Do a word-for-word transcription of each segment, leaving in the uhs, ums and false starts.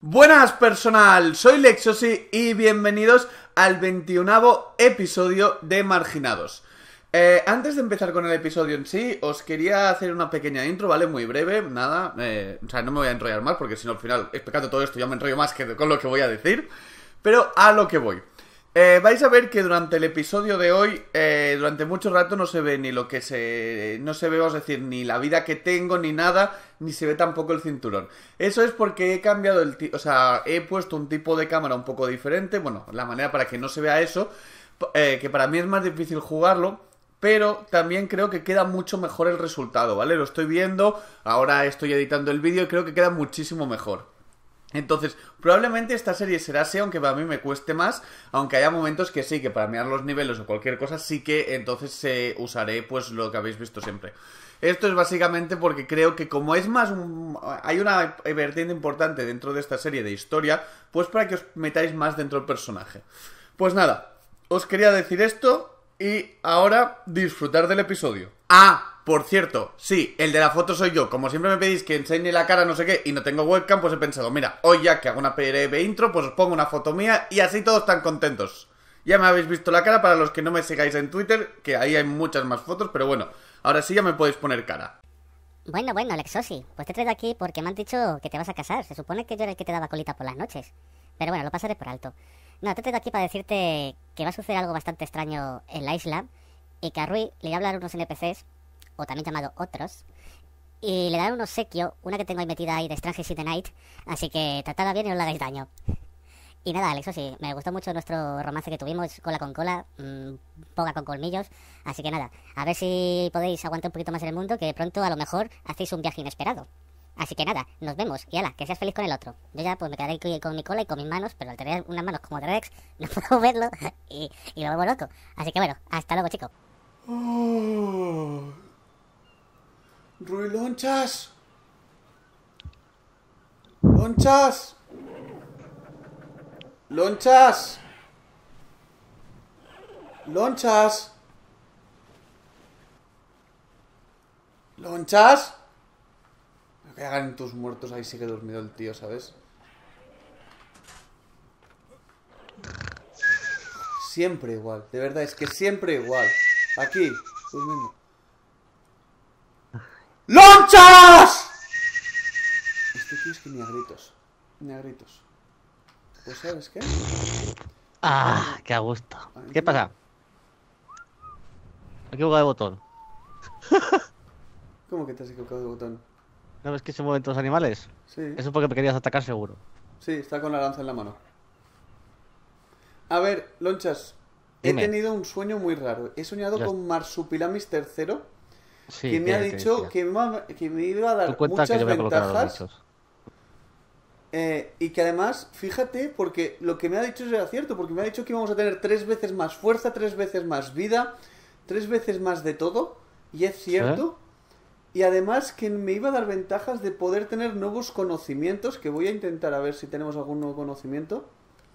Buenas personal, soy Lexosi y bienvenidos al veintiunavo episodio de Marginados. Eh, antes de empezar con el episodio en sí, os quería hacer una pequeña intro, ¿vale? Muy breve, nada, eh, o sea, no me voy a enrollar más porque si no al final, explicando todo esto, ya me enrollo más que con lo que voy a decir. Pero a lo que voy. Eh, vais a ver que durante el episodio de hoy, eh, durante mucho rato no se ve ni lo que se... No se ve, vamos a decir, ni la vida que tengo, ni nada, ni se ve tampoco el cinturón. Eso es porque he cambiado el... O sea, he puesto un tipo de cámara un poco diferente, bueno, la manera para que no se vea eso, eh, que para mí es más difícil jugarlo, pero también creo que queda mucho mejor el resultado, ¿vale? Lo estoy viendo, ahora estoy editando el vídeo y creo que queda muchísimo mejor. Entonces, probablemente esta serie será así, aunque para mí me cueste más, aunque haya momentos que sí, que para mirar los niveles o cualquier cosa, sí que entonces eh, usaré pues lo que habéis visto siempre. Esto es básicamente porque creo que como es más un... hay una vertiente importante dentro de esta serie de historia, pues para que os metáis más dentro del personaje. Pues nada, os quería decir esto y ahora disfrutar del episodio. ¡Ah! Por cierto, sí, el de la foto soy yo. Como siempre me pedís que enseñe la cara, no sé qué, y no tengo webcam, pues he pensado, mira, hoy ya que hago una breve intro, pues os pongo una foto mía y así todos están contentos. Ya me habéis visto la cara para los que no me sigáis en Twitter, que ahí hay muchas más fotos, pero bueno, ahora sí ya me podéis poner cara. Bueno, bueno, Lexosi, pues te he traído aquí porque me han dicho que te vas a casar. Se supone que yo era el que te daba colita por las noches. Pero bueno, lo pasaré por alto. No, te he traído aquí para decirte que va a suceder algo bastante extraño en la isla y que a Rui le voy a hablar unos N P Cs, o también llamado otros, y le daré un obsequio, una que tengo ahí metida ahí de Strange in the Night, así que tratadla bien y no le hagáis daño. Y nada, Alex, sí, me gustó mucho nuestro romance que tuvimos, cola con cola, mmm, poga con colmillos, así que nada, a ver si podéis aguantar un poquito más en el mundo, que de pronto a lo mejor hacéis un viaje inesperado. Así que nada, nos vemos, y ala, que seas feliz con el otro. Yo ya pues me quedaré con, con mi cola y con mis manos, pero al tener unas manos como de Rex, no puedo verlo, y, y lo vuelvo loco. Así que bueno, hasta luego, chicos. Oh. Rui, lonchas. Lonchas. Lonchas. Lonchas. Lonchas. Que hagan tus muertos, ahí sigue dormido el tío, ¿sabes? Siempre igual, de verdad, es que siempre igual. Aquí, durmiendo. ¡Lonchas! Este tío es que ni a gritos. Ni a gritos. Pues ¿sabes qué? Ah, qué a gusto. ¿Qué pasa? Me he equivocado de botón. ¿Cómo que te has equivocado de botón? ¿No ves que se mueven todos los animales? Sí. Eso es porque me querías atacar seguro. Sí, está con la lanza en la mano. A ver, Lonchas. Dime. He tenido un sueño muy raro. He soñado Ya. con Marsupilamis tercero. Sí, que me ha que dicho decía. que me, que me iba a dar Tú cuenta muchas que yo voy a colocar a los ventajas. bichos. Eh, y que además, fíjate, porque lo que me ha dicho era cierto, porque me ha dicho que íbamos a tener tres veces más fuerza, tres veces más vida, tres veces más de todo, y es cierto. Y además que me iba a dar ventajas de poder tener nuevos conocimientos, que voy a intentar a ver si tenemos algún nuevo conocimiento.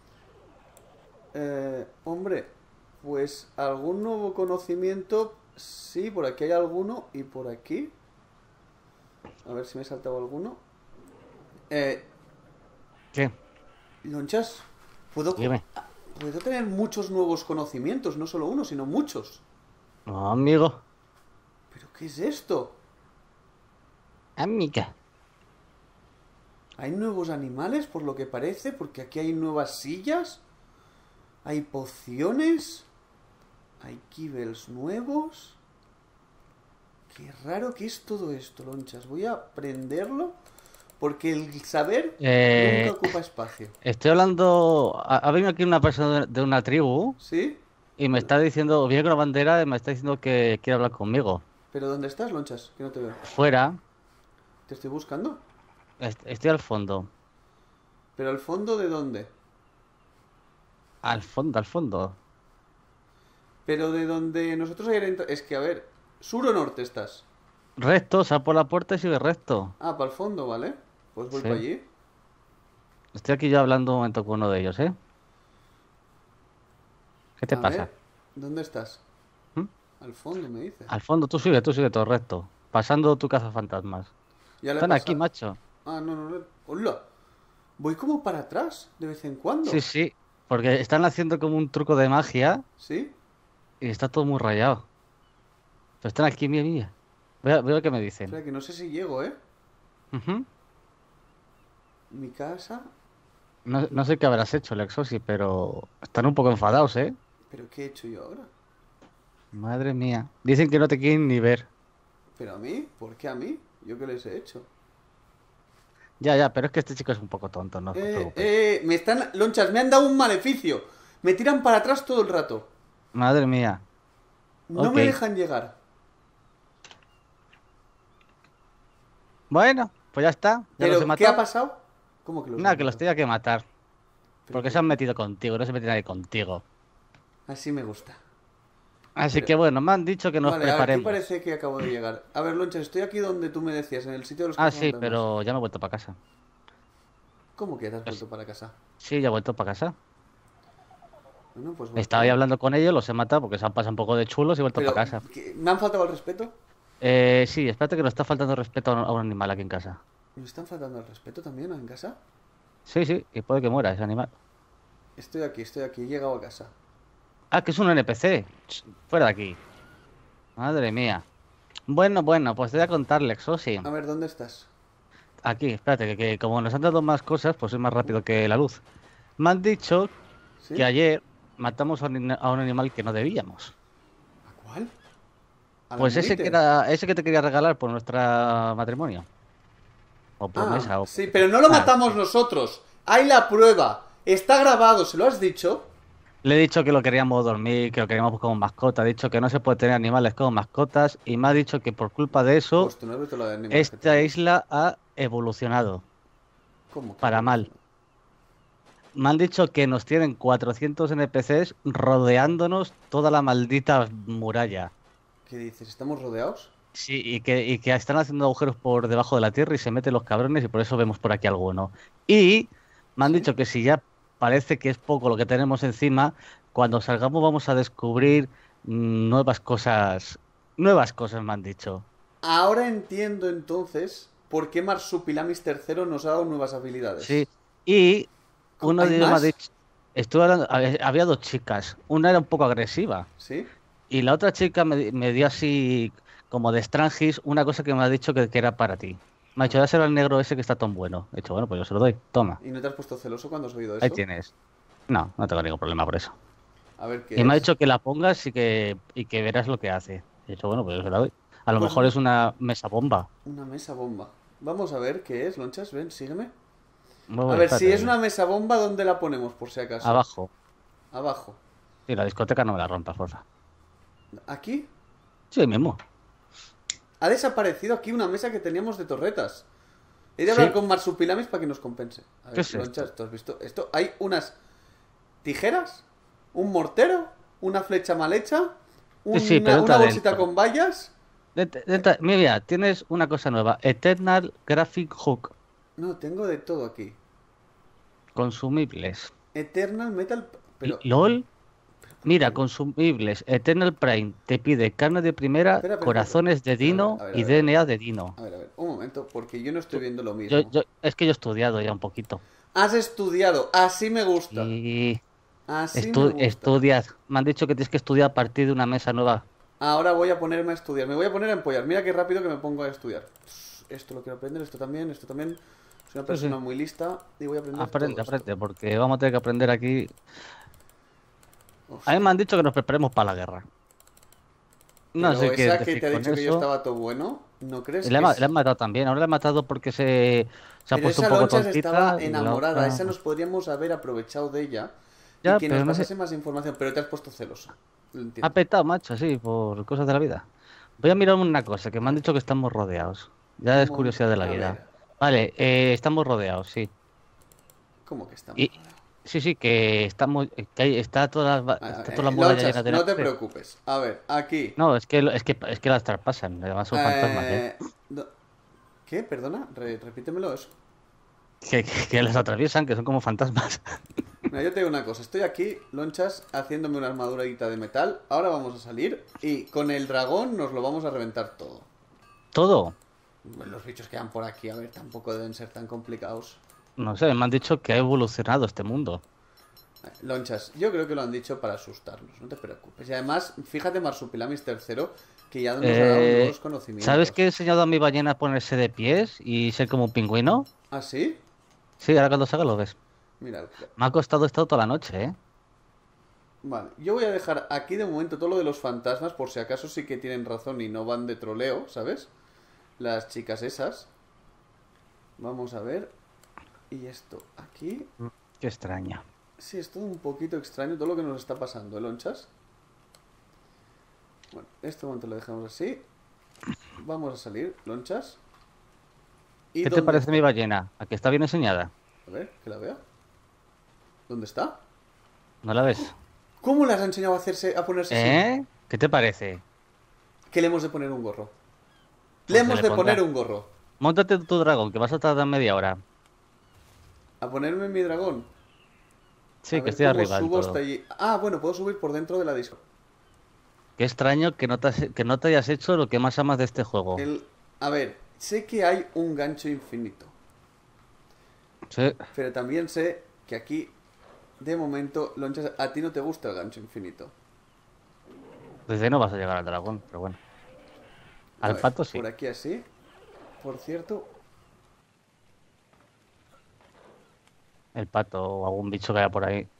Eh, hombre, pues algún nuevo conocimiento, sí, por aquí hay alguno, y por aquí. A ver si me he saltado alguno. Eh... ¿Qué? Lonchas, ¿puedo, Dime. puedo tener muchos nuevos conocimientos, no solo uno, sino muchos. No, amigo. ¿Pero qué es esto? Amiga. ¿Hay nuevos animales, por lo que parece? Porque aquí hay nuevas sillas. Hay pociones. Hay kibbles nuevos. Qué raro que es todo esto, Lonchas. Voy a aprenderlo. Porque el saber Eh, nunca ocupa espacio. Estoy hablando... Ha, ha venido aquí una persona de, de una tribu ¿Sí? y me está diciendo... Viene con la bandera y me está diciendo que quiere hablar conmigo. ¿Pero dónde estás, Lonchas? Que no te veo. Fuera. ¿Te estoy buscando? Est- Estoy al fondo. ¿Pero al fondo de dónde? Al fondo, al fondo. Pero de donde nosotros ayer entramos... Es que, a ver, ¿sur o norte estás? Recto, sal por la puerta y sigue recto. Ah, para el fondo, ¿vale? Pues voy Sí. para allí. Estoy aquí ya hablando un momento con uno de ellos, ¿eh? ¿Qué te A pasa? ver, ¿dónde estás? ¿Mm? Al fondo, me dice. Al fondo, tú sigue, tú sigue todo recto. Pasando tu cazafantasmas. Ya le he Están aquí, pasado. macho. Ah, no, no, no. ¡Hola! Voy como para atrás, de vez en cuando. Sí, sí, porque están haciendo como un truco de magia ¿Sí? y está todo muy rayado. Pero están aquí, mía, mía. Veo, veo que me dicen. Espera, que no sé si llego, ¿eh? Ujú. Mi casa... No, no sé qué habrás hecho, Lexosi, pero están un poco enfadados, ¿eh? ¿Pero qué he hecho yo ahora? Madre mía. Dicen que no te quieren ni ver. ¿Pero a mí? ¿Por qué a mí? ¿Yo qué les he hecho? Ya, ya, pero es que este chico es un poco tonto, no os Eh, preocupéis. eh, me están... Lonchas, me han dado un maleficio. Me tiran para atrás todo el rato. Madre mía. No Ok. me dejan llegar. Bueno, pues ya está. Ya los he ¿Pero qué ha matado. pasado? ¿Cómo que los Nada, has que los matado? tenía que matar. ¿Pero Porque por se han qué? metido contigo, no se mete nadie contigo. Así me gusta. Así Pero... que bueno, me han dicho que nos Vale, aquí preparemos. parece que acabo de llegar. A ver, Lonchas, estoy aquí donde tú me decías, en el sitio de los Ah, sí, cazafantasmas. pero ya me he vuelto para casa. ¿Cómo que te has Pues vuelto para casa? sí, ya he vuelto para casa. Bueno, pues Estaba ahí vuelve. hablando con ellos, los he matado porque se han pasado un poco de chulos y he vuelto para Pero, casa. ¿qué? ¿Me han faltado el respeto? Eh, sí, espérate que nos está faltando respeto a un, a un animal aquí en casa. ¿Me están faltando el respeto también en casa? Sí, sí, y puede que muera ese animal. Estoy aquí, estoy aquí, he llegado a casa. Ah, que es un N P C. Ch, fuera de aquí. Madre mía. Bueno, bueno, pues te voy a contar, Lexosi. A ver, ¿dónde estás? Aquí, espérate, que, que como nos han dado más cosas, pues soy más rápido que la luz. Me han dicho que ¿Sí? ayer matamos a un, a un animal que no debíamos. ¿A cuál? ¿A la Pues ese que Muniter? era, ese que te quería regalar por nuestra matrimonio. O Ah, promesa, o sí, pero no lo ah, matamos sí. nosotros. Hay la prueba. Está grabado, ¿se lo has dicho? Le he dicho que lo queríamos dormir, que lo queríamos como mascota. He dicho que no se puede tener animales como mascotas. Y me ha dicho que por culpa de eso, Pues tú no has visto la de animales que esta tenemos. isla ha evolucionado ¿Cómo que para mal. evoluciona? Me han dicho que nos tienen cuatrocientos N P Cs rodeándonos toda la maldita muralla. ¿Qué dices? ¿Estamos rodeados? Sí, y que, y que están haciendo agujeros por debajo de la tierra y se meten los cabrones y por eso vemos por aquí alguno. Y me han ¿Sí? dicho que si ya parece que es poco lo que tenemos encima, cuando salgamos vamos a descubrir mm, nuevas cosas. Nuevas cosas me han dicho. Ahora entiendo entonces por qué Marsupilamis tercero nos ha dado nuevas Sí. habilidades. Y Co- uno ¿Hay de ellos me ha más? dicho, estuve hablando, había había dos chicas. Una era un poco agresiva. ¿Sí? Y la otra chica me, di- me dio así, como de Strangis, una cosa que me ha dicho que, que era para ti. Me ha dicho, dáselo al negro ese que está tan bueno. He dicho, bueno, pues yo se lo doy. Toma, ¿Y no te has puesto celoso cuando has oído ahí eso? tienes. No, no tengo ningún problema por eso. A ver Y qué me ha es. dicho que la pongas y que, y que verás lo que hace. He dicho, bueno, pues yo se la doy. A lo Pues mejor es una mesa bomba. una mesa bomba. Vamos a ver qué es, Lonchas. Ven, sígueme. A Bueno, ver, si es espérate, una mesa bomba, ¿dónde la ponemos, por si acaso? abajo. Abajo. Sí, la discoteca no me la rompas, porfa. ¿Aquí? Sí, ahí mismo. Ha desaparecido aquí una mesa que teníamos de torretas. He de hablar Sí. con Marsupilamis para que nos compense. A ¿Qué ver, es Lonchas, esto? ¿tú has visto esto? Hay unas tijeras, un mortero, una flecha mal hecha, Sí, sí, una, pero una entra bolsita dentro. con vallas. Dent- dentro- Mira, tienes una cosa nueva. Eternal Graphic Hook. No, tengo de todo aquí. Consumibles. Eternal Metal... L- Pero... LOL. pero ¿por Mira, qué? consumibles. Eternal Prime te pide carne de primera, Espera, espera, espera. corazones de Espera, a ver, Dino a ver, a y ver, a ver. D N A de Dino. A ver, a ver, un momento, porque yo no estoy Tú- viendo lo Yo, mismo. yo, es que yo he estudiado ya un poquito. Has estudiado, así me gusta. Y Así me estu- gusta. estudias. Me han dicho que tienes que estudiar a partir de una mesa nueva. Ahora voy a ponerme a estudiar. Me voy a poner a empollar. Mira qué rápido que me pongo a estudiar. Esto lo quiero aprender, esto también, esto también. Soy una Sí, sí. persona muy lista y voy a aprender Aprende, todo esto. aprende, porque vamos a tener que aprender aquí. A mí Hostia. me han dicho que nos preparemos para la guerra. No Pero sé qué esa que decir te ha con dicho que yo eso. estaba todo bueno, ¿no crees Y le, que he ma- le es...? han matado también. Ahora le han matado porque se, se ha Pero puesto un esa poco Lonchas estaba tontita. Y la enamorada. otra. Esa nos podríamos haber aprovechado de ella y Ya, que nos pero no sé. pasase más información. Pero te has puesto celoso. Lo Ha entiendo. petado, macho, sí, por cosas de la vida. Voy a mirar una cosa, que me han dicho que estamos rodeados. Ya es ¿Cómo? curiosidad de la A vida. ver, Vale, eh, estamos rodeados, sí. ¿cómo que estamos Y rodeados? sí, sí, que estamos, que hay- está todas las, va- Ah, está eh, toda la muralla llena Lonchas, de no te N P C. preocupes. A ver, aquí. No, es que lo- es que es que las traspasan, además son fantasmas, ¿eh? Eh, do- ¿Qué? Perdona, Re- repítemelo eso. Que, que, que las atraviesan, que son como fantasmas. Mira, yo te digo una cosa, estoy aquí, Lonchas, haciéndome una armadurita de metal. Ahora vamos a salir y con el dragón nos lo vamos a reventar todo. Todo. Bueno, los bichos que van por aquí, a ver, tampoco deben ser tan complicados. No sé, me han dicho que ha evolucionado este mundo. Lonchas, yo creo que lo han dicho para asustarnos, no te preocupes. Y además, fíjate Marsupilamis tercero, que ya nos ha dado Eh, nuevos conocimientos. ¿Sabes que he enseñado a mi ballena a ponerse de pies y ser como un pingüino? ¿Ah, sí? Sí, ahora cuando salga lo ves. Mira, Me ha costado esto toda la noche, ¿eh? vale, yo voy a dejar aquí de momento todo lo de los fantasmas, por si acaso sí que tienen razón y no van de troleo, ¿sabes? Las chicas esas. Vamos a ver. Y esto aquí. Qué extraña. Sí, es todo un poquito extraño todo lo que nos está pasando, ¿eh, Lonchas? Bueno, este momento lo dejamos así. Vamos a salir, Lonchas. ¿Y ¿Qué te dónde parece está? mi ballena? ¿A que está bien enseñada? A ver, que la vea. ¿Dónde está? ¿No la ves? ¿Cómo las ha enseñado a hacerse, a ponerse así? ¿Eh? ¿Qué te parece? Que le hemos de poner un gorro. Pues Le se hemos le de pondrá. poner un gorro. Móntate tu dragón, que vas a tardar media hora. A ponerme mi dragón. Sí, A que ver estoy cómo arriba del subo todo. hasta allí. Ah, bueno, puedo subir por dentro de la disco. Qué extraño que no te, has- que no te hayas hecho lo que más amas de este juego. El... A ver, sé que hay un gancho infinito. Sí. Pero también sé que aquí, de momento, Lonchas, a ti no te gusta el gancho infinito. Desde ahí no vas a llegar al dragón, pero bueno. A Al ver, pato sí. por aquí así. Por cierto, El pato o algún bicho que haya por ahí.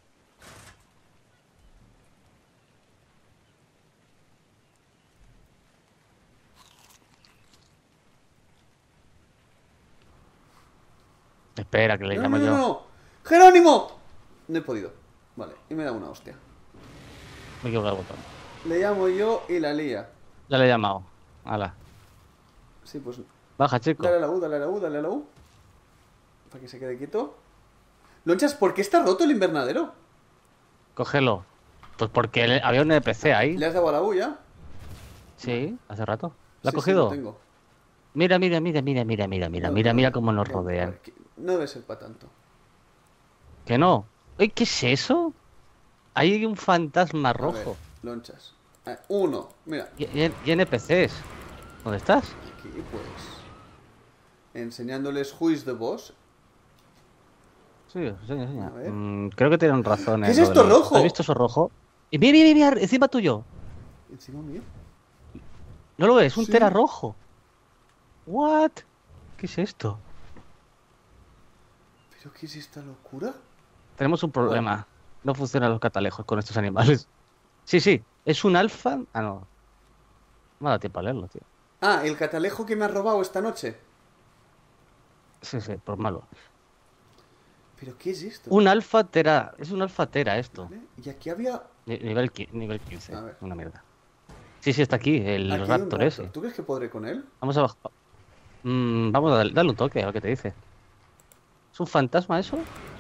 Espera, que le no, llamo no, no, yo. no. ¡Jerónimo! No he podido. Vale, y me da una hostia. Me equivoco el botón. Le llamo yo y la lía. Ya le he llamado. Hala. Sí, pues Baja, chico. dale a la U, dale a la U, dale a la U. Para que se quede quieto. Lonchas, ¿por qué está roto el invernadero? Cógelo. Pues porque le- había un N P C ahí. ¿Le has dado a la U ya? Sí, hace rato. ¿La ha Sí, sí, cogido? lo tengo. Mira, mira, mira, mira, mira, mira, mira, No, mira, no, mira cómo nos no, a rodean. ver, que- no debe ser para tanto. ¿Que no? Ey, ¿qué es eso? Ahí hay un fantasma A ver, rojo. lonchas. Ah, uno, mira. Y, y- y N P Cs. ¿Dónde estás? Aquí, pues. Enseñándoles who is the boss. Sí, enseña, enseña. A ver. Mm, creo que tienen razón. ¿Qué en es lo esto de los- rojo? ¿Has visto eso rojo? Y mira, mira, mira, encima tuyo. Encima mío. ¿No lo ves? Un Sí. tera rojo. What? ¿Qué es esto? ¿Pero qué es esta locura? Tenemos un problema. No funcionan los catalejos con estos animales. Sí, sí. ¿Es un alfa? Ah, no. No me ha dado tiempo a leerlo, tío. Ah, el catalejo que me has robado esta noche. Sí, sí, por malo. ¿Pero qué es esto? Un alfa tera. Es un alfa tera esto. ¿Vale? Y aquí había. Ni- Nivel, qui- nivel quince. A ver. Una mierda. Sí, sí, está aquí. El Aquí hay un raptor raptor. ese. ¿Tú crees que podré con él? Vamos abajo. Mm, vamos a darle, darle un toque a ver qué te dice. ¿Es un fantasma eso?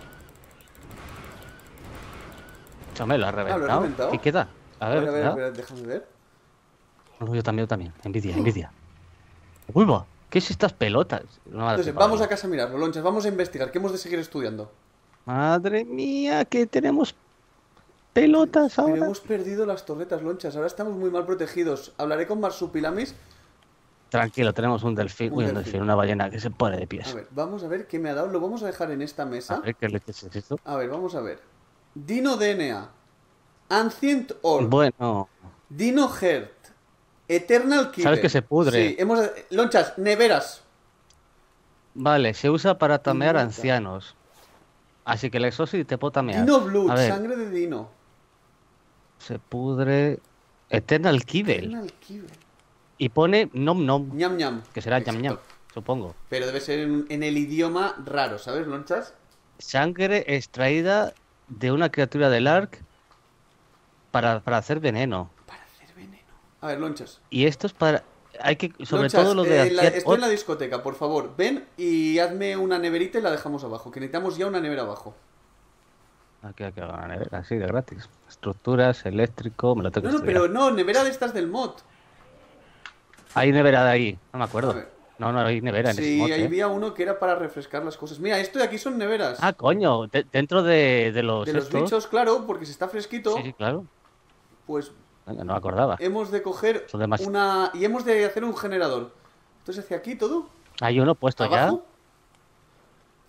Chame, lo ha reventado. reventado. ¿Qué queda? A A ver, ver, a ver, cuidado. espera, déjame ver. No, yo también, yo también. Envidia, envidia. ¡Uy, va! ¿Qué es estas pelotas? No me ha dado Entonces, tiempo vamos a verlo. casa a mirarlo, Lonchas. Vamos a investigar. ¿Qué hemos de seguir estudiando? Madre mía, que tenemos pelotas Pero ahora. hemos perdido las torretas, Lonchas. Ahora estamos muy mal protegidos. Hablaré con Marsupilamis. Tranquilo, tenemos un delfín. Un Uy, un delfín. delfín, una ballena que se pone de A pies. ver, vamos a ver qué me ha dado. Lo vamos a dejar en esta A mesa. ver qué leches es esto. A ver, vamos a ver. Dino D N A. Ancient Orb. Bueno, Dino Heart. Eternal Killer. Sabes que se pudre. Sí, hemos... Lonchas, neveras. vale, se usa para tamear a Inmuta. ancianos. Así que el exosi te puedo tamear. Dino Blood, A ver, sangre de Dino. se pudre. Eternal Kibble. Eternal Killer. Y pone nom nom, Ñam ñam. que será ñam ñam, Exacto. supongo. Pero debe ser en, en el idioma raro, ¿sabes, Lonchas? Sangre extraída de una criatura del Ark para, para hacer veneno. Para hacer veneno. A ver, Lonchas. Y esto es para. Hay que. Sobre Lonchas, todo lo de. eh, la- hacer- estoy en la discoteca, por favor. Ven y hazme una neverita y la dejamos abajo. Que necesitamos ya una nevera abajo. Aquí hay que hacer una nevera, así de gratis. Estructuras, eléctrico, me lo tengo No, que no, pero estudiar. no, nevera de estas del mod. Hay nevera de ahí, no me acuerdo. A ver. No, no hay nevera en ese Sí, mod, ahí ¿eh? había uno que era para refrescar las cosas. Mira, esto de aquí son neveras. Ah, coño, de- dentro de, de los. de los estos. bichos, claro, porque si está fresquito, Sí, sí, claro. pues Venga, no me acordaba. hemos de coger Son demás- una... Y hemos de hacer un generador. Entonces hacia aquí todo, Hay uno puesto abajo.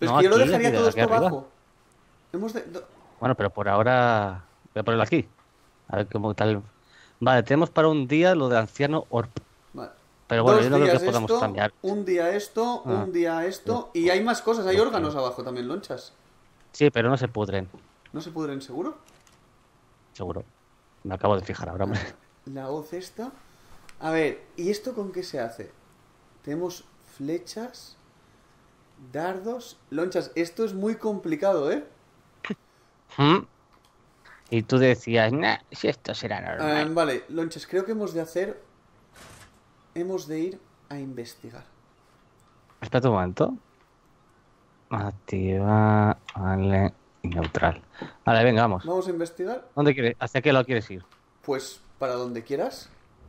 Pero No, es que yo lo aquí, dejaría aquí, todo aquí esto arriba. abajo. Hemos de... do- Bueno, pero por ahora voy a ponerlo aquí. A ver cómo tal. Vale, tenemos para un día lo de anciano Orp. Vale. Pero bueno, Dos yo no creo que días podamos esto, cambiar. un día esto, Ah, un día esto. yo- Y hay más cosas, hay yo órganos creo. abajo también, lonchas. Sí, pero no se pudren, ¿No se pudren seguro? seguro. Me acabo de fijar ahora, hombre. La hoz esta. A ver, ¿y esto con qué se hace? Tenemos flechas, dardos, lonchas. Esto es muy complicado, ¿eh? ¿Mm? Y tú decías, nah, si esto será Eh, normal. vale, lonchas, creo que hemos de hacer... Hemos de ir a investigar. Espera un momento. Activa, vale, y neutral. Vale, venga, vamos. ¿Vamos a investigar? ¿Dónde quieres? ¿Hacia qué lado quieres ir? Pues para donde quieras.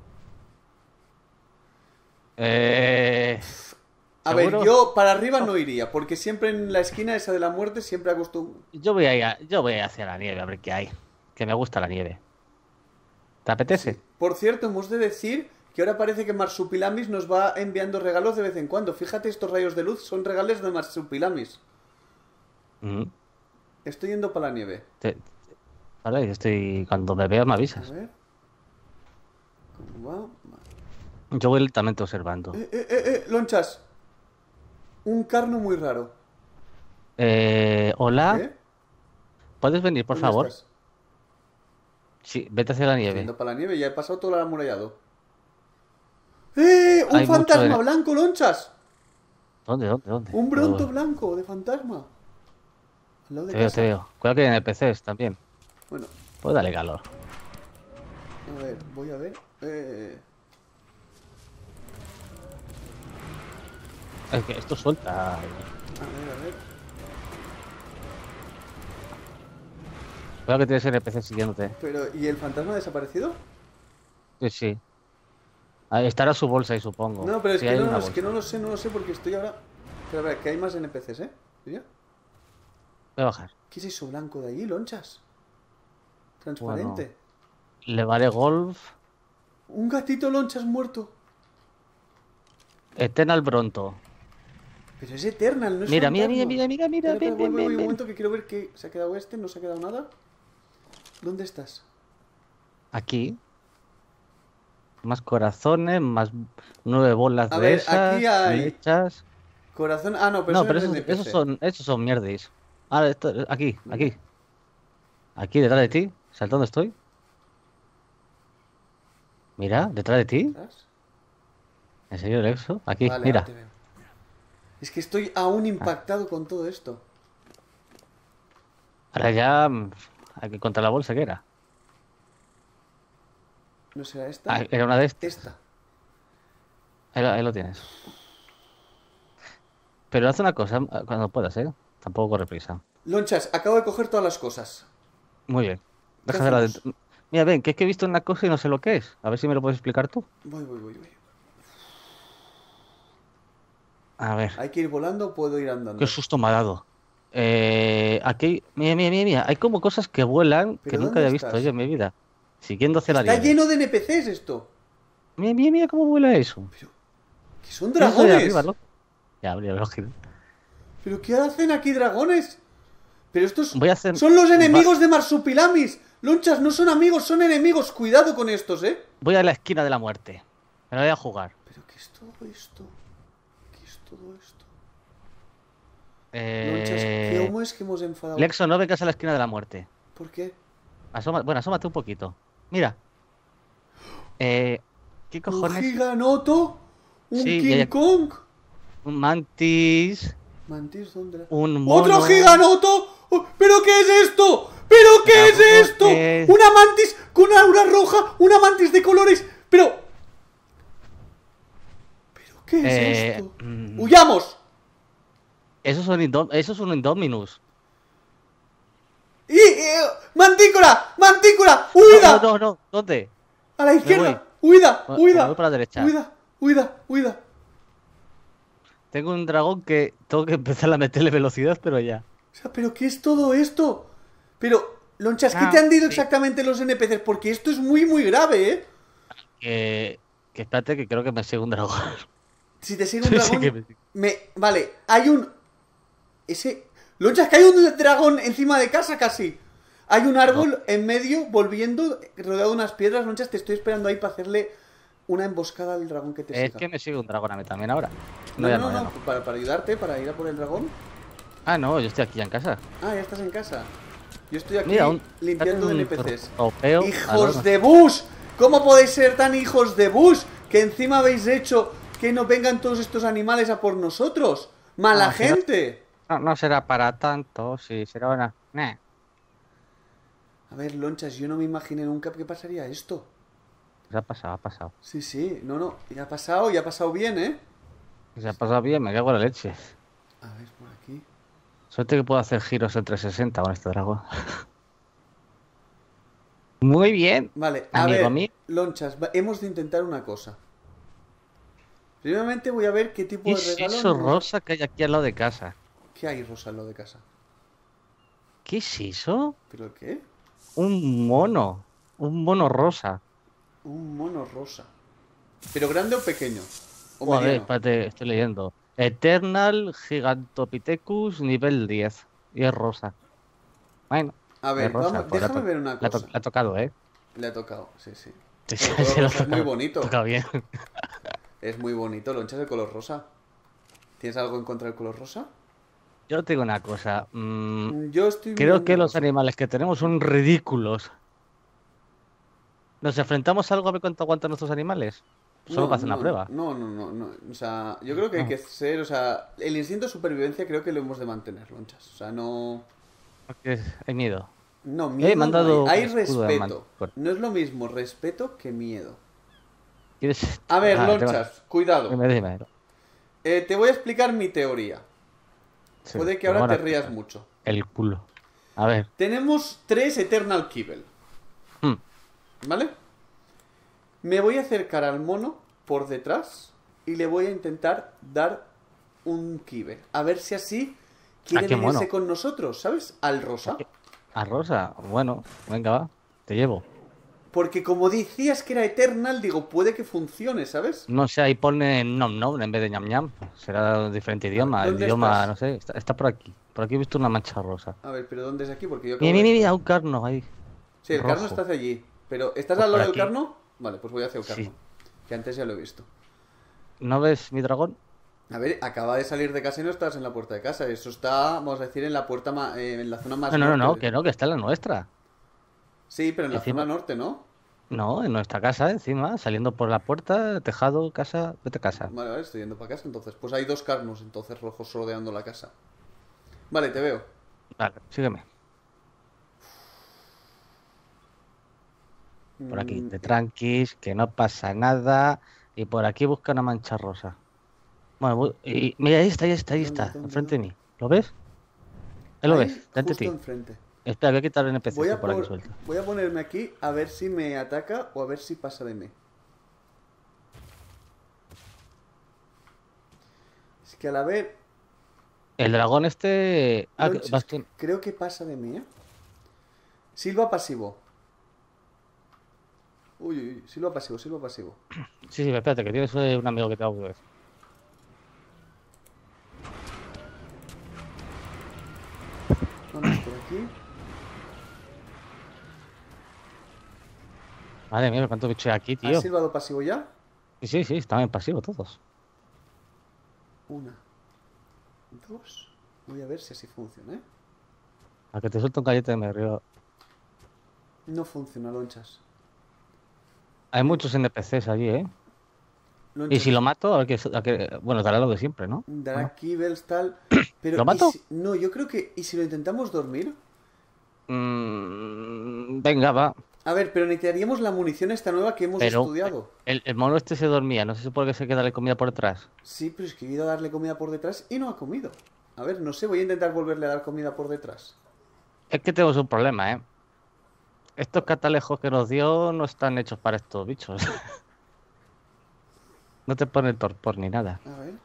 Eh... A ver, ¿Seguro? yo para arriba no iría, porque siempre en la esquina esa de la muerte siempre acostumbro... Yo voy a ir a- yo voy hacia la nieve, a ver qué hay. Que me gusta la nieve. ¿Te apetece? Por cierto, hemos de decir que ahora parece que Marsupilamis nos va enviando regalos de vez en cuando. Fíjate, estos rayos de luz son regales de Marsupilamis. Mm, Estoy yendo para la nieve. te- Vale, estoy. Cuando me veas me A avisas. ver. ¿Cómo va? Vale. Yo voy lentamente observando. Eh, eh, eh, eh, lonchas. Un carno muy raro. Eh, hola, ¿Eh? ¿puedes venir, por ¿Dónde favor? estás? Sí, vete hacia la Estoy nieve. yendo para la nieve, ya he pasado todo el amurallado. ¡Eh! ¡Un Hay mucho fantasma en- blanco, lonchas! ¿Dónde, dónde, dónde? Un bronto Oh, blanco de fantasma. Al lado de te veo, casa. te veo. Cuidado que hay N P Cs también. Bueno, Pues dale calor. a ver, voy a ver. Eh... Es que esto suelta. A ver, a ver. Cuidado que tienes N P C siguiéndote. Pero, ¿y el fantasma ha desaparecido? Sí, sí. Ahí estará su bolsa ahí, supongo. No, pero es, Sí, que hay no, una es que bolsa. no lo sé, no lo sé porque estoy ahora... Pero a ver, que hay más N P Cs, ¿eh? ¿Diría? Voy a bajar. ¿Qué es eso blanco de ahí, lonchas? Transparente. Le vale golf. Un gatito lonchas muerto. Eternal Bronto. Pero es Eternal, no es Mira, mira, fantasma. mira, mira, mira, mira, Espera, ven, espera, voy, ven, voy, ven, un ven. momento que quiero ver que se ha quedado este, no se ha quedado nada. ¿Dónde estás? Aquí. Más corazones, más nueve bolas A de ver, esas, aquí hay- flechas. Corazón... Ah, no, pero, No, eso pero es esos, N P C. esos son, esos son mierdis. Ahora, esto, aquí, aquí. Aquí, detrás de ti. ¿Sabes dónde estoy? Mira, detrás de ti. ¿Estás? ¿En serio, Lexo? Aquí, Vale, mira. ahora te veo. Es que estoy aún impactado con todo esto. Ahora ya mm, hay que contra la bolsa que era. ¿No será esta? Ah, era una de estas. Esta. Ahí, lo- ahí lo tienes. Pero haz una cosa eh, cuando puedas, ¿eh? Tampoco corre prisa. Lonchas, acabo de coger todas las cosas. Muy bien. ¿Qué Déjala hacemos? dentro. Mira, ven, que es que he visto una cosa y no sé lo que es. A ver si me lo puedes explicar tú. Voy, voy, voy, voy. A ver. ¿Hay que ir volando o puedo ir andando? Qué susto me ha dado. Eh, aquí, mira, mira, mira, mira. Hay como cosas que vuelan que ¿Pero nunca dónde había visto estás? yo en mi vida. Siguiendo hacia la Está nieve. lleno de N P Cs esto. Mira, mira, mira cómo vuela eso. Pero, ¿qué son Eso de dragones? arriba, ¿no? Ya, mira, lógico. ¿Pero qué hacen aquí dragones? Pero estos Voy a hacer- son los va- enemigos de Marsupilamis. Lonchas, no son amigos, son enemigos. Cuidado con estos, ¿eh? Voy a la esquina de la muerte. Me la voy a jugar. ¿Pero qué es todo esto? ¿Qué es todo esto? Eh... Lonchas, ¿cómo es que hemos enfadado? Lexo, no vengas a la esquina de la muerte. ¿Por qué? Asoma... Bueno, asómate un poquito. Mira. Eh... ¿Qué ¿Un cojones? giganoto? ¿Un Sí, King ya, ya. Kong? Un mantis. ¿Mantis dónde? era? Un mono. ¡Otro giganoto! Oh, ¿pero qué es esto? ¿Pero qué Pero, es esto? ¿qué es? Una mantis con aura roja, una mantis de colores. Pero... ¿Pero qué es Eh, esto? mm. ¡Huyamos! Esos son Indom... Eso es un Indominus. ¡Y, eh, mantícora! ¡Mantícora! No, ¡Huida! no, no, no. ¿Dónde? ¡A la izquierda! voy. ¡Huida! Me- ¡Huida! me voy para la derecha. ¡Huida! ¡Huida! ¡Huida! Tengo un dragón que tengo que empezar a meterle velocidad, pero ya. O sea, ¿pero qué es todo esto? Pero, Lonchas, ¿qué Ah, te han dicho sí. exactamente los N P Cs? Porque esto es muy, muy grave, ¿eh? Que... que espérate, que creo que me sigue un dragón. Si te sigue un Sí, dragón... que me sigue. me... Vale, hay un... Ese... Lonchas, que hay un dragón encima de casa casi. Hay un árbol en medio, volviendo, rodeado de unas piedras. Lonchas, te estoy esperando ahí para hacerle una emboscada al dragón que te siga. Es que me sigue un dragón a mí también ahora. No, ya no, no, ya no. Para, para ayudarte, para ir a por el dragón. Ah, no, yo estoy aquí ya en casa. Ah, ya estás en casa. Yo estoy aquí Mira, un- limpiando de un N P Cs. tropeo. ¡Hijos Ah, no, de Bush! ¿Cómo podéis ser tan hijos de Bush? Que encima habéis hecho que no vengan todos estos animales a por nosotros. ¡Mala No, si no- gente! No, no será para tanto, sí, será una... Nah. A ver, Lonchas, yo no me imaginé nunca que pasaría esto. Se ha pasado, ha pasado. Sí, sí, no, no. Ya ha pasado, ya ha pasado bien, ¿eh? Se ha pasado bien, me cago en la leche. A ver, por aquí. Suerte que puedo hacer giros en trescientos sesenta con este dragón. Muy bien. Vale, a Amigo ver, mío. Lonchas, va- hemos de intentar una cosa. Primeramente voy a ver qué tipo ¿Qué de es regalo... eso nos- rosa que hay aquí al lado de casa? ¿Qué hay, Rosa, en lo de casa? ¿Qué es eso? ¿Pero qué? Un mono. Un mono rosa. Un mono rosa. ¿Pero grande o pequeño? ¿O Oh, a ver, mediano? espérate, estoy leyendo. Eternal Gigantopithecus nivel diez. Y es rosa. Bueno, A ver, es rosa. vamos, pues la déjame to- ver una la to- cosa. la ha tocado, ¿eh? Le ha tocado, sí, sí. Sí, El sí, color sí, lo ha rosa es muy tocado. bonito. Toca bien. Es muy bonito, Lonchas, el color rosa. ¿Tienes algo en contra del color rosa? Yo te digo una cosa. mm, Yo estoy creo mirando que el los rosa. animales que tenemos son ridículos. ¿Nos enfrentamos a algo a ver cuánto aguantan nuestros animales? Solo No, para hacer no, una prueba. No, no, no, no. O sea, yo creo que hay Ah. que ser, o sea, el instinto de supervivencia creo que lo hemos de mantener, Lonchas. O sea, no... Porque hay miedo. No, miedo me han no dado hay. Hay un escudo de respeto. man- No es lo mismo respeto que miedo. ¿Quieres? A ver, Ah, te va- Lonchas, cuidado. Dime, dime. Eh, te voy a explicar mi teoría. Sí, Puede que pero ahora te ahora- rías mucho. El culo. A ver. Tenemos tres Eternal Kibble, Hmm. ¿vale? Me voy a acercar al mono por detrás y le voy a intentar dar un Kibble. A ver si así quiere ¿A qué venirse mono? con nosotros, ¿sabes? Al rosa. A Rosa. Bueno, venga, va. Te llevo. Porque como decías que era Eternal, digo, puede que funcione, ¿sabes? No sé, ahí pone nom nom en vez de ñam ñam. Será diferente idioma. El ¿Dónde idioma, estás? no sé. Está, está por aquí. Por aquí he visto una mancha rosa. A ver, pero ¿dónde es aquí? Porque yo acabo Mira, de- mira, mira, un carno ahí. Sí, el carno rojo. está hacia allí. Pero, ¿estás Pues al lado por del aquí. carno? Vale, pues voy hacia el carno. Sí. Que antes ya lo he visto. ¿No ves mi dragón? A ver, acaba de salir de casa y no estás en la puerta de casa. Eso está, vamos a decir, en la puerta ma- eh, en la zona más No, no, no, no, norte. que no, que está en la nuestra. Sí, pero en la Encima- zona norte, ¿no? No, en nuestra casa, encima, saliendo por la puerta, tejado, casa, vete a casa. Vale, vale, estoy yendo para casa entonces. Pues hay dos carnos entonces rojos rodeando la casa. Vale, te veo. Vale, sígueme. Por aquí, Mm, te tranquis, que no pasa nada. Y por aquí busca una mancha rosa. Bueno, bu- y mira, ahí está, ahí está, ahí ¿Dónde, está, dónde, enfrente de mí. ¿Lo ves? Ahí lo ahí, ves, delante de justo ti. enfrente. Espera, voy a quitar el N P C Voy que a, por aquí por- suelto. voy a ponerme aquí a ver si me ataca o a ver si pasa de mí. Es que a la vez... El dragón este... Ah, que- Lonchas, vas tú- creo que pasa de mí, ¿eh? Silba pasivo. Uy, uy, uy, silba pasivo, silba pasivo. Sí, sí, espérate, que tienes eh, un amigo que te va a ver. Vamos por aquí. Madre mía, cuánto bicho hay aquí, ¿Has tío. silbado pasivo ya? Sí, sí, sí, están en pasivo todos. Una. Dos. Voy a ver si así funciona, ¿eh? A que te suelto un gallete me río. No funciona, Lonchas. Hay muchos N P Cs allí, ¿eh? Y Lonchas. si lo mato, a que, a que- bueno, dará lo de siempre, ¿no? Dará kibbles, tal. Pero, ¿Lo ¿y mato? si- No, yo creo que... ¿Y si lo intentamos dormir? Mm, venga, va. A ver, pero necesitaríamos la munición esta nueva que hemos Pero- estudiado. El, el mono este se dormía, no sé si por qué se queda la comida por detrás. Sí, pero es que he ido a darle comida por detrás y no ha comido. A ver, no sé, voy a intentar volverle a dar comida por detrás. Es que tenemos un problema, ¿eh? Estos catalejos que nos dio no están hechos para estos bichos. No te ponen torpor ni nada. A ver.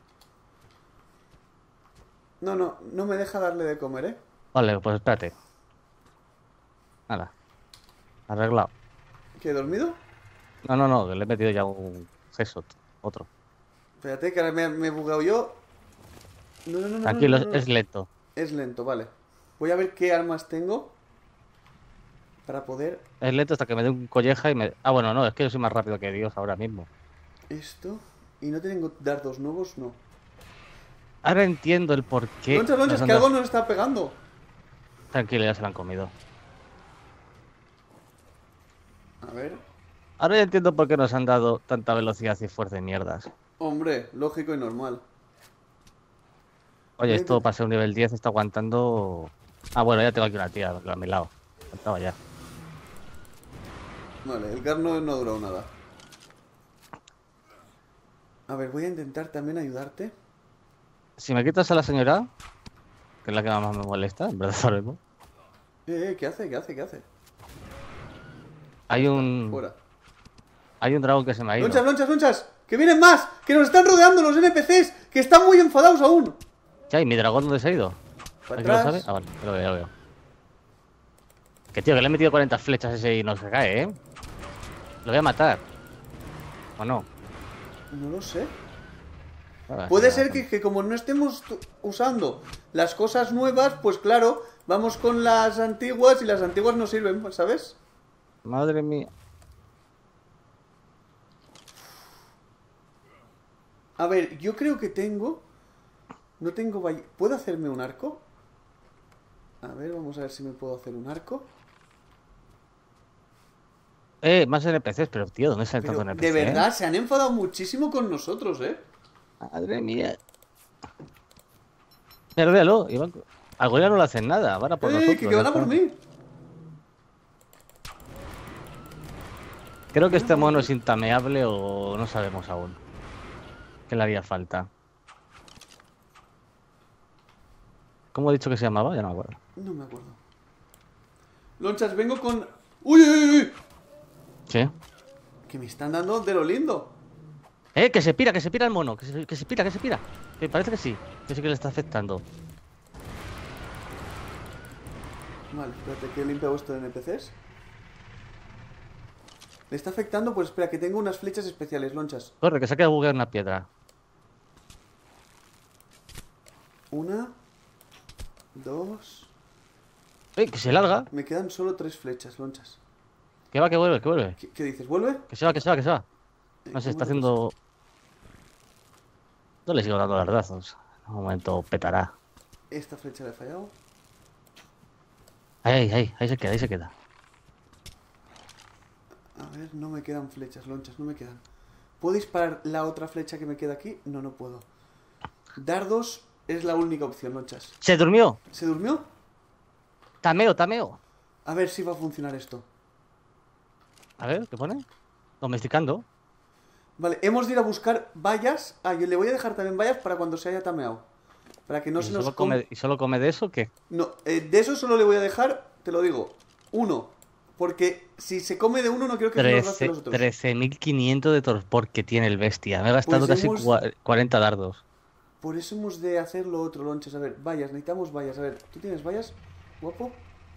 No, no, no me deja darle de comer, ¿eh? Vale, pues espérate. Nada. Arreglado. ¿Qué, he dormido? No, no, no, que le he metido ya un gesso, otro. Espérate, que ahora me, me he bugado yo. No, no, no, no, Tranquilo, no, no, no. es lento. Es lento, vale. Voy a ver qué armas tengo para poder... Es lento hasta que me dé un colleja y me... Ah, bueno, no, es que yo soy más rápido que Dios ahora mismo. Esto... Y no tengo dardos nuevos, no. Ahora entiendo el por qué... Lonchas, lonchas, nos han que dado- algo nos está pegando. Tranquilo, ya se lo han comido. A ver... Ahora ya entiendo por qué nos han dado tanta velocidad y fuerza de mierdas. Hombre, lógico y normal. Oye, Voy a esto intentar- para ser un nivel diez está aguantando... Ah, bueno, ya tengo aquí una tía a mi lado. Estaba ya. Vale, el car no, no ha durado nada. A ver, voy a intentar también ayudarte. Si me quitas a la señora, que es la que más me molesta, en verdad ahora mismo, Eh, eh, ¿qué hace? ¿Qué hace? ¿Qué hace? hay un... Fuera. Hay un dragón que se me ha ido. Lonchas, lonchas, lonchas. ¡Que vienen más! ¡Que nos están rodeando los N P Cs! ¡Que están muy enfadados aún! ¿Ya? ¿Y mi dragón dónde se ha ido? Para ¿Aquí lo sabe? atrás. Ah, vale, ya lo veo, ya lo veo. Que tío, que le he metido cuarenta flechas a ese y no se cae, ¿eh? Lo voy a matar. ¿O no? No lo sé. Ah, Puede sí, ser va, que, que como no estemos tu- usando las cosas nuevas, pues claro, vamos con las antiguas y las antiguas no sirven, ¿sabes? Madre mía. A ver, yo creo que tengo... No tengo... vall- ¿Puedo hacerme un arco? A ver, vamos a ver si me puedo hacer un arco. Eh, más N P Cs, pero tío, ¿dónde sale Pero tanto N P C? de verdad, se han enfadado muchísimo con nosotros, ¿eh? Madre mía. Pero véalo, Iván. Algo ya no le hacen nada, van a por ¡Eh, nosotros. que, que van a ya por está. mí! Creo que este mono es intameable o no sabemos aún. ¿Qué le haría falta? ¿Cómo he dicho que se llamaba? Ya no me acuerdo. No me acuerdo. Lonchas, vengo con... ¡Uy, uy, uy, uy! ¿Sí? Que me están dando de lo lindo. ¡Eh! ¡Que se pira, que se pira el mono! ¡Que se, que se pira, que se pira! Que parece que sí. Que sí que le está afectando. Vale, espérate que he limpiado esto de N P Cs. ¿Le está afectando? Pues espera, que tengo unas flechas especiales, lonchas. Corre, que se ha quedado bugueado una piedra. Una... Dos... ¡Eh! ¡Que se larga! Me quedan solo tres flechas, lonchas. Que va, que vuelve, que vuelve. ¿Qué, qué dices? ¿Vuelve? Que se va, que se va, que se va. Eh, No sé, ¿cómo está te haciendo... No le sigo dando lardazos. En un momento petará. pasa? Esta flecha le he fallado. Ahí, ahí, ahí, ahí se queda, ahí se queda. A ver, no me quedan flechas, lonchas, no me quedan. ¿Puedo disparar la otra flecha que me queda aquí? No, no puedo. Dardos es la única opción, lonchas. ¡Se durmió! ¿Se durmió? ¡Tameo, tameo! A ver si va a funcionar esto. A ver, ¿qué pone? Domesticando. Vale, hemos de ir a buscar vallas. Ah, yo le voy a dejar también vallas para cuando se haya tameado. Para que no ¿Y, se nos... solo com- come, ¿Y solo come de eso o qué? No, eh, de eso solo le voy a dejar, te lo digo, uno. Porque si se come de uno no quiero que se nos gaste los otros. trece mil quinientos de torpor que tiene el bestia. Me he gastado Pues casi hemos- cua- cuarenta dardos. Por eso hemos de hacer lo otro, lonches. A ver, vallas, necesitamos vallas. A ver, ¿tú tienes vallas, guapo?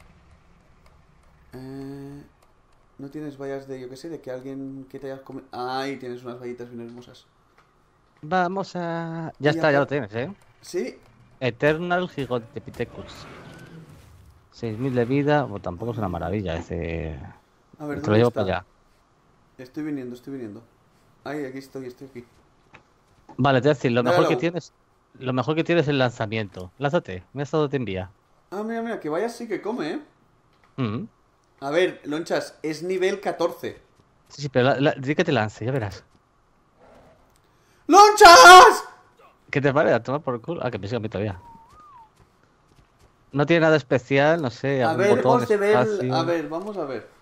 Eh, no tienes vallas de, yo qué sé, de que alguien que te hayas comido... Ahí tienes unas vallitas bien hermosas. Vamos a... Ya Y está, ya acá- lo tienes, ¿eh? Sí, Eternal Gigantopithecus. seis mil de vida. Bueno, tampoco es una maravilla ese... a ver, Te lo ¿dónde llevo está? para allá. Estoy viniendo, estoy viniendo. Ahí, aquí estoy, estoy aquí. Vale, te voy a decir, lo Dale mejor a que la U. tienes... Lo mejor que tienes es el lanzamiento. Lánzate. Mira hasta dónde te envía. Ah, mira, mira, que vallas sí que come, ¿eh? Mm. A ver, lonchas, es nivel catorce. Sí, sí, pero la, la- di que te lance, ya verás. ¡Lonchas! ¿Qué te parece? A tomar por culo. Ah, que me sigue a mí todavía. No tiene nada especial, no sé, A algún ver, botón hemos de ver... espacio. A ver, vamos a ver.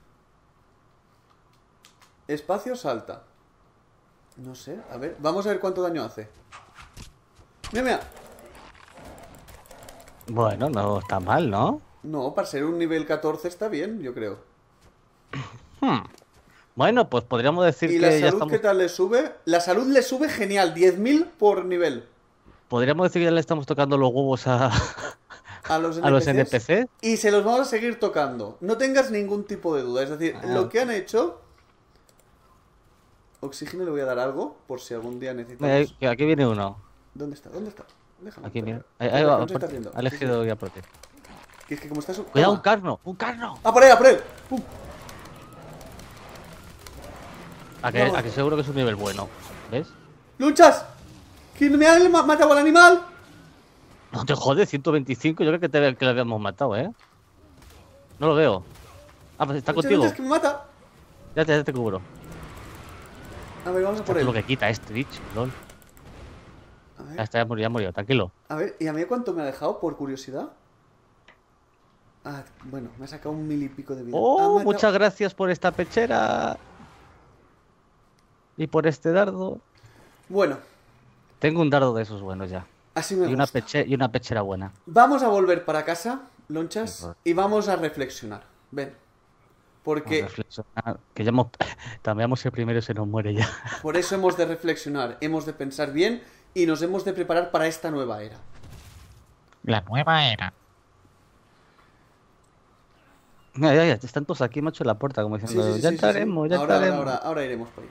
Espacio salta. No sé, a ver, vamos a ver cuánto daño hace. Mira, mira. Bueno, no está mal, ¿no? No, para ser un nivel catorce está bien, yo creo. Hmm. Bueno, pues podríamos decir ¿Y que la ya salud estamos... qué tal le sube? La salud le sube genial, diez mil por nivel. Podríamos decir que ya le estamos tocando los huevos a, A los a los N P Cs. N P C. Y se los vamos a seguir tocando. No tengas ningún tipo de duda. Es decir, Ah. lo que han hecho... Oxígeno le voy a dar algo, por si algún día Mira, necesitamos... que aquí viene uno. ¿Dónde está? ¿Dónde está? Déjame. Aquí, mira. espera. Ahí, ahí Espera, va, que no se está por- haciendo. ha elegido ya prote. Que es que como estás... Cuidado, Toma. un carno, un carno. ¡Ah, por ahí, ah, por ahí! ¡Pum! A que, Vamos. a que seguro que es un nivel bueno. ¿Ves? ¡Luchas! ¿Quién me ha ma- matado al animal? No te jodes, ciento veinticinco. Yo creo que, te, que lo habíamos matado, ¿eh? No lo veo. Ah, pues está Luchas, contigo. luchas, que me mata. Ya te, ya te cubro. A ver, vamos a por Esto es lo él. que quita este bicho, lol. A Ya ver, está, ya murió, ya murió, tranquilo. a ver, ¿y a mí cuánto me ha dejado por curiosidad? Ah, bueno, me ha sacado un mil y pico de vida. Ha Oh, matado- muchas gracias por esta pechera. Y por este dardo. Bueno, Tengo un dardo de esos buenos ya. así me Y una, gusta. peche- y una pechera buena. Vamos a volver para casa, Lonchas, Sí, por- y vamos a reflexionar. Ven. Vamos a Porque reflexionar, que ya hemos... Cambiamos el primero y se nos muere ya. por eso hemos de reflexionar, hemos de pensar bien y nos hemos de preparar para esta nueva era. La nueva era. Mira, ya, ya, están todos aquí, macho, en la puerta, como Sí, diciendo, sí, sí, ya sí, sí, entraremos, sí. ya ahora, entraremos. ahora, ahora, ahora iremos por ahí.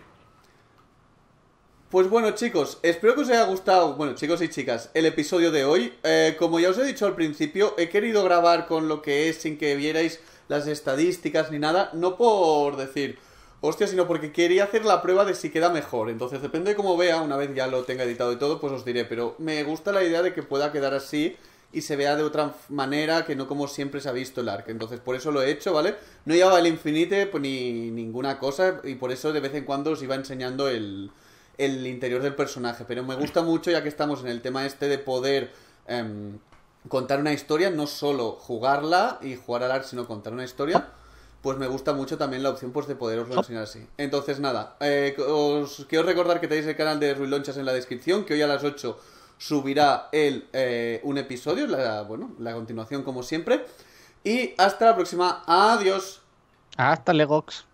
Pues bueno, chicos, espero que os haya gustado, bueno, chicos y chicas, el episodio de hoy. Eh, como ya os he dicho al principio, he querido grabar con lo que es sin que vierais las estadísticas ni nada, no por decir, hostia, sino porque quería hacer la prueba de si queda mejor. Entonces, depende de cómo vea, una vez ya lo tenga editado y todo, pues os diré. Pero me gusta la idea de que pueda quedar así y se vea de otra manera que no como siempre se ha visto el Ark. Entonces, por eso lo he hecho, ¿vale? No llevaba el Infinite pues, ni ninguna cosa y por eso de vez en cuando os iba enseñando el, el interior del personaje. Pero me gusta mucho, ya que estamos en el tema este de poder em, contar una historia, no solo jugarla y jugar al Ark, sino contar una historia. Pues me gusta mucho también la opción pues, de poderoslo enseñar así. Entonces, nada, eh, os quiero recordar que tenéis el canal de Ruilonchas en la descripción, que hoy a las ocho subirá el, eh, un episodio, la, bueno, la continuación como siempre. Y hasta la próxima. Adiós. Hasta Legox.